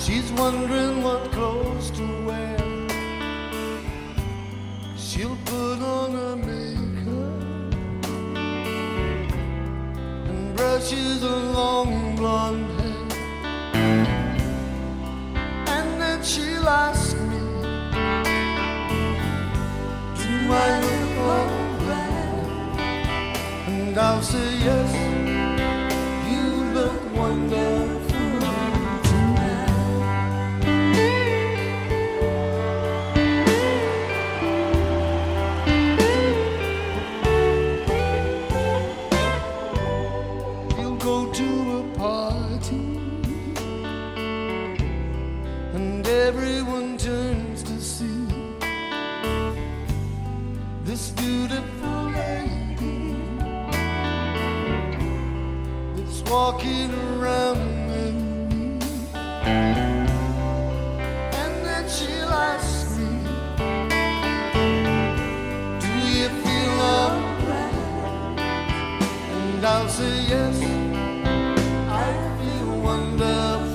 She's wondering what clothes to wear. She'll put on her makeup and brushes her long blonde hair. And then she'll ask me, do I look alright? And I'll say yes, you look wonderful. Everyone turns to see this beautiful lady that's walking around with me. And then she'll ask me, do you feel alright? And I'll say yes, I feel wonderful.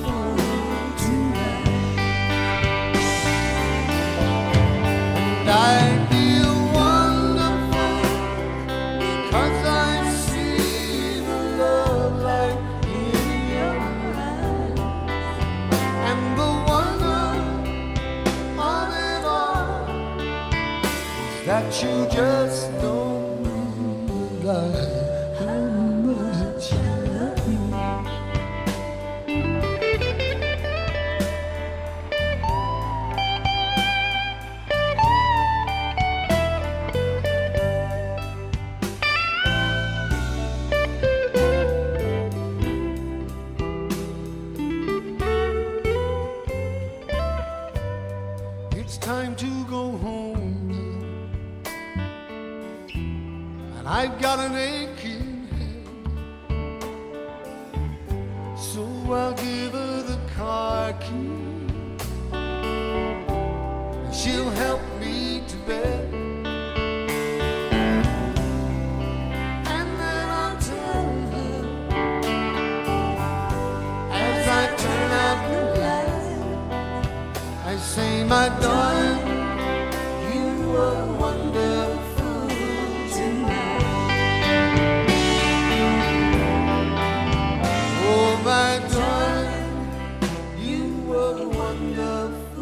I feel wonderful because I see the love light in your eyes, and the wonder of it all is that you just don't realize how much I love you. It's time to go home now, and I've got an aching head, so I'll give her the car key, and she'll help me to bed. And then I'll tell her, as I turn out the light, I say, my darling, you are wonderful tonight. Oh, my darling, you are wonderful.